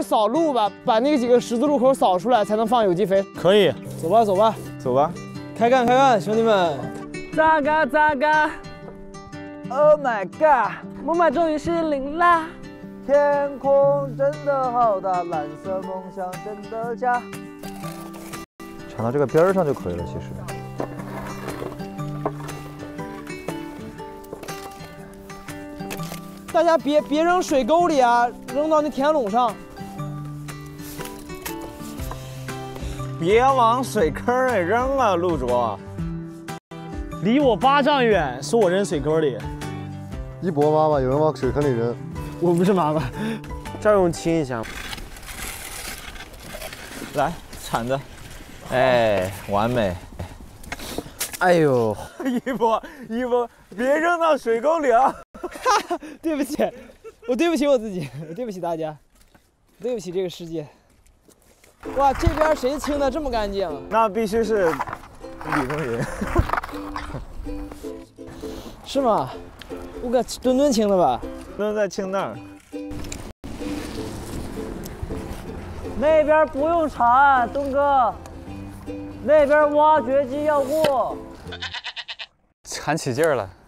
去扫路吧，把那几个十字路口扫出来，才能放有机肥。 可以， 走吧，走吧， 走吧。 开干，开干，兄弟们！ 咋嘎咋嘎 ！Oh my god！ 木马终于失灵啦！ 天空真的好大，蓝色梦想真的家。 铲到这个边儿上就可以了，其实。 大家别扔水沟里啊，扔到那田垄上。 别往水坑里扔啊，陆卓。离我8丈远，说我扔水沟里。 一博妈妈，有人往水坑里扔。 我不是妈妈。 再用亲一下。 来，铲子。哎，完美。 哎呦， 一博，别扔到水沟里啊！ 对不起，我对不起我自己，我对不起大家，对不起这个世界。哇，这边谁清的这么干净？ 那必须是李宗云。 是吗？我搁墩清的吧？ 墩在清那儿。 那边不用铲，东哥，那边挖掘机要过。 铲起劲儿了。